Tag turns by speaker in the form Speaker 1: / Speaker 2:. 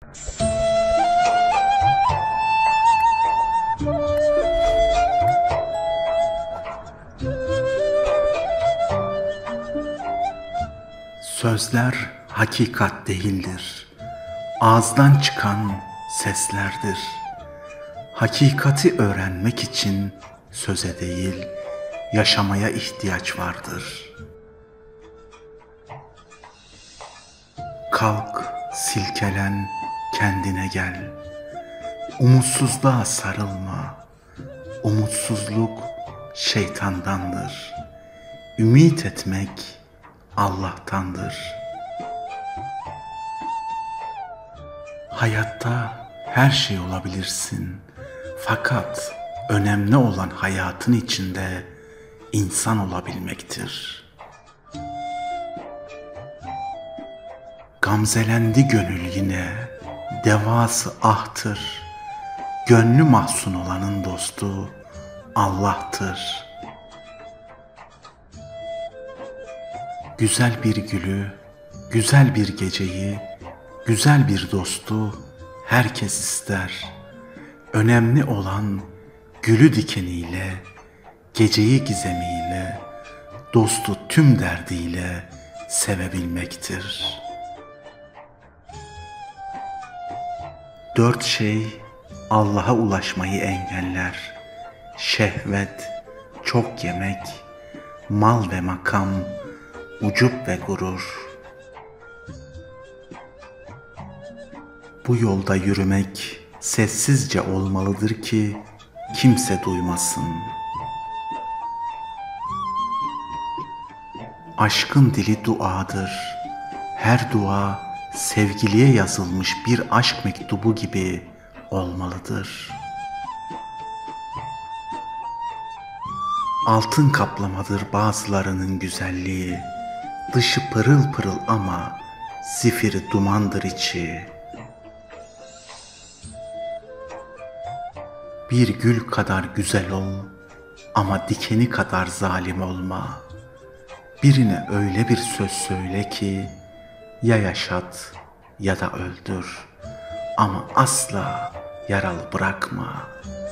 Speaker 1: Sözler hakikat değildir. Ağızdan çıkan seslerdir. Hakikati öğrenmek için söze değil, yaşamaya ihtiyaç vardır. Kalk, silkelen, kendine gel. Umutsuzluğa sarılma. Umutsuzluk şeytandandır. Ümit etmek Allah'tandır. Hayatta her şey olabilirsin. Fakat önemli olan hayatın içinde insan olabilmektir. Gamzelendi gönül yine, devası ahtır. Gönlü mahzun olanın dostu Allah'tır. Güzel bir gülü, güzel bir geceyi, güzel bir dostu herkes ister. Önemli olan gülü dikeniyle, geceyi gizemiyle, dostu tüm derdiyle sevebilmektir. Dört şey Allah'a ulaşmayı engeller. Şehvet, çok yemek, mal ve makam, ucup ve gurur. Bu yolda yürümek sessizce olmalıdır ki kimse duymasın. Aşkın dili duadır. Her dua sevgiliye yazılmış bir aşk mektubu gibi olmalıdır. Altın kaplamadır bazılarının güzelliği. Dışı pırıl pırıl ama zifiri dumandır içi. Bir gül kadar güzel ol ama dikeni kadar zalim olma. Birine öyle bir söz söyle ki ya yaşat ya da öldür ama asla yaralı bırakma.